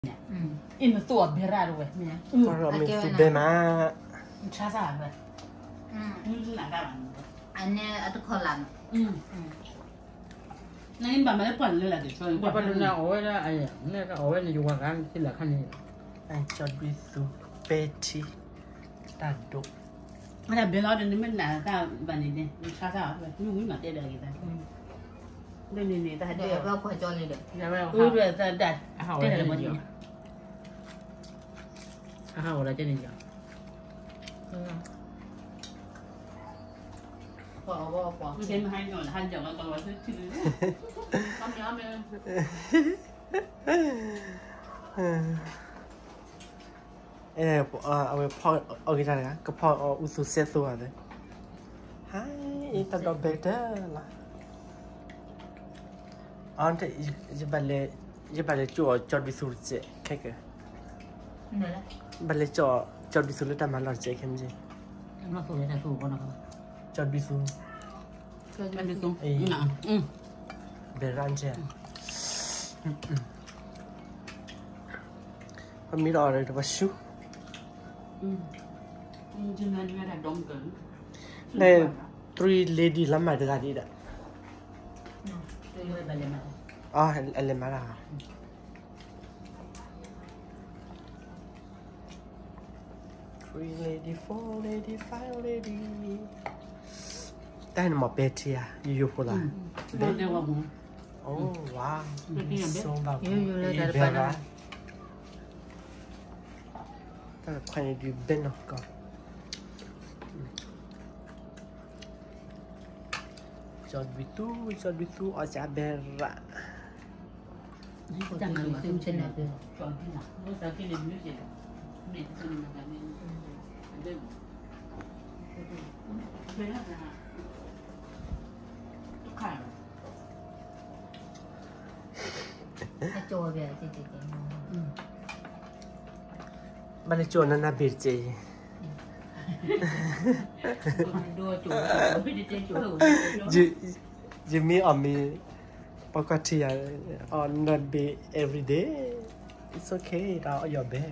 in the thought be raro we Mira. Però mi sube ma chasa we la ga ban อันนี้อัตโคลัง那你慢慢的拌了来的，所以我把那偶尔的哎呀，那个偶尔的就我看起来看你， ai cho bi su peti tanto 那别老的你们哪大办的呢？你chasa we，你为嘛带来的？对，他เดี๋ยวเราควรจอเลยเดี๋ยว要不然对对，带好我带来的这里讲，好我来这里讲， พอว่าพอ之前还有还讲了，我是去的，他们那边。 เอาไปพอเอากี่จานนะก็พอเอาอุสุเซตัวเลยฮะอีตาดอเบเตอร์ล่ะอันที่จะบัลเล่จ่อจอดวิสุเจแค่เกนี่แหละบัลเล่จอดวิสุเลยแต่มาหลอดเจเข้มจี那说的才说过那个， จอดวิสุ那就送， เบรันเจมันมีรออะไรตัวชู今天你看他中根， ในthree lady ละมาเดือดดีด่ะ对，我把你买。 อ๋ออะไรมาล่ะ three lady four lady five lady แต่หมอเปทีอะอยู่พูดละ那电话不？ โอ้ว้าวโซบะอยู่เลยแต่เบไปลนะล่าแต่ใครดูเบนเนาะก็จอดวิตูอาจจะเบลล่าจังเลยซึมเช่นนั้นเลย转去哪？我想给你女婿的，每次你们那边，对不？没啥子哈，都看了。 ถ้าโจเบียจริงบันเลยจวนนั่นนะเบรเจดูจุ๋ไม่ได้เจ๊จุ๋จิมมี่ออมมีปกติon not be every day it's okay เราเอาอยู่เบ